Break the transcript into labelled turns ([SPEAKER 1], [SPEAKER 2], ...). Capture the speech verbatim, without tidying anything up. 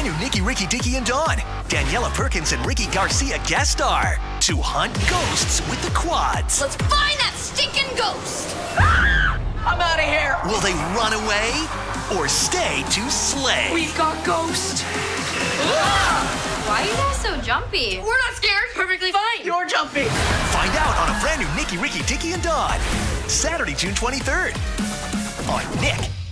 [SPEAKER 1] brand new Nicky, Ricky, Dicky, and Dawn. Daniela Perkins and Ricky Garcia guest star to hunt ghosts with the quads.
[SPEAKER 2] Let's find that stinking ghost.
[SPEAKER 3] I'm out of here.
[SPEAKER 1] Will they run away or stay to slay?
[SPEAKER 3] We've got ghost.
[SPEAKER 2] Why are you guys so jumpy? We're not scared. Perfectly fine.
[SPEAKER 3] You're jumpy.
[SPEAKER 1] Find out on a brand new Nicky, Ricky, Dicky, and Dawn. Saturday, June twenty-third on Nick